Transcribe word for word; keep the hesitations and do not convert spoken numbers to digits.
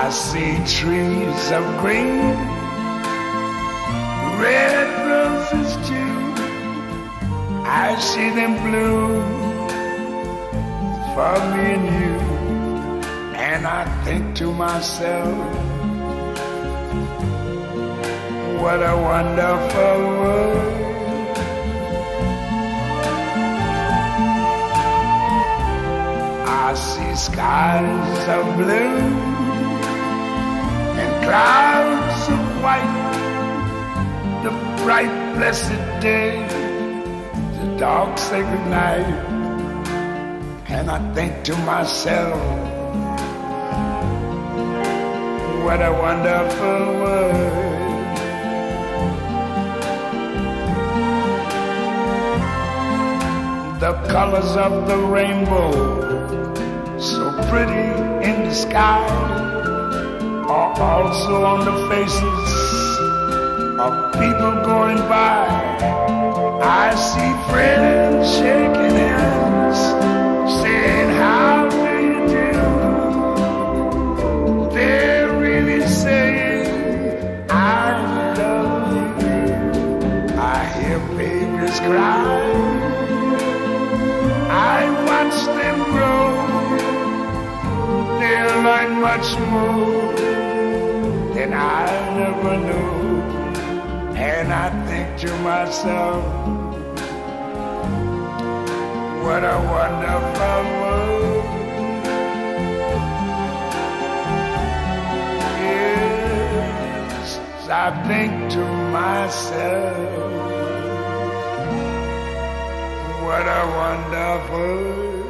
I see trees of green, red roses too. I see them bloom for me and you. And I think to myself, what a wonderful world. I see skies of blue and clouds of white, the bright blessed day, the dark sacred night. And I think to myself, what a wonderful world. The colors of the rainbow, so pretty in the sky, are also on the faces of people going by. I see friends shaking hands, saying, how do you do? They're really saying, I love you. I hear babies cry, I watch them grow. They'll learn much more than I never knew. And I think to myself, what a wonderful world. Yes, I think to myself, what a wonderful